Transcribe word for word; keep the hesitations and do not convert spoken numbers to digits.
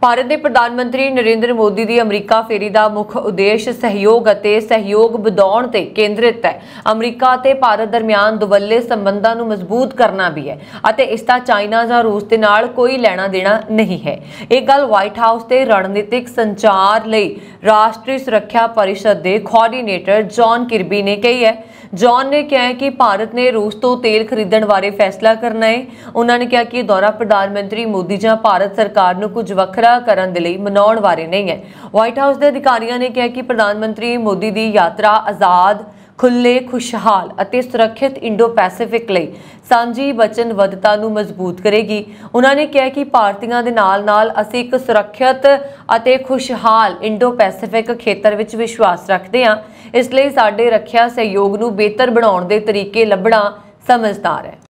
ਭਾਰਤ ਦੇ ਪ੍ਰਧਾਨ ਮੰਤਰੀ ਨਰਿੰਦਰ ਮੋਦੀ ਦੀ ਅਮਰੀਕਾ ਫੇਰੀ ਦਾ ਮੁੱਖ ਉਦੇਸ਼ ਸਹਿਯੋਗ ਅਤੇ ਸਹਿਯੋਗ ਵਧਾਉਣ ਤੇ ਕੇਂਦਰਿਤ ਹੈ। ਅਮਰੀਕਾ ਤੇ ਭਾਰਤ ਦਰਮਿਆਨ ਦੁਵੱਲੇ ਸੰਬੰਧਾਂ ਨੂੰ ਮਜ਼ਬੂਤ ਕਰਨਾ ਵੀ ਹੈ ਅਤੇ ਇਸ ਦਾ ਚਾਈਨਾ ਜਾਂ ਰੂਸ ਦੇ ਨਾਲ ਕੋਈ ਲੈਣਾ ਦੇਣਾ ਨਹੀਂ ਹੈ। ਇਹ ਗੱਲ ਵਾਈਟ ਹਾਊਸ ਤੇ ਰਣਨੀਤਿਕ ਸੰਚਾਰ ਲਈ ਰਾਸ਼ਟਰੀ ਸੁਰੱਖਿਆ परिषद ਦੇ ਕੋਆਰਡੀਨੇਟਰ ਜੌਨ ਕਿਰਬੀ ਨੇ ਕਹੀ ਹੈ। जॉन ने कहा है कि भारत ने रूस तो तेल खरीदण बारे फैसला करना है। उन्होंने कहा कि दौरा प्रधानमंत्री मोदी जां भारत सरकार नूं कुछ वखरा करन दे लई मनाउण बारे नहीं है। व्हाइट हाउस के अधिकारियों ने कहा कि प्रधानमंत्री मोदी की यात्रा आज़ाद खुले खुशहाल ਅਤੇ सुरक्षित इंडो पैसिफिक ਲਈ ਸਾਂਝੀ ਵਚਨਬੱਧਤਾ ਨੂੰ ਮਜ਼ਬੂਤ ਕਰੇਗੀ। ਉਹਨਾਂ ਨੇ ਕਿਹਾ ਕਿ ਭਾਰਤੀਆਂ ਦੇ ਨਾਲ-ਨਾਲ ਅਸੀਂ ਇੱਕ ਸੁਰੱਖਿਅਤ ਅਤੇ ਖੁਸ਼ਹਾਲ ਇੰਡੋ ਪੈਸਿਫਿਕ ਖੇਤਰ ਵਿੱਚ ਵਿਸ਼ਵਾਸ ਰੱਖਦੇ ਹਾਂ। ਇਸ ਲਈ ਸਾਡੇ ਰੱਖਿਆ ਸਹਿਯੋਗ ਨੂੰ ਬਿਹਤਰ ਬਣਾਉਣ ਦੇ ਤਰੀਕੇ ਲੱਭਣਾ ਸਮਝਦਾਰ ਹੈ।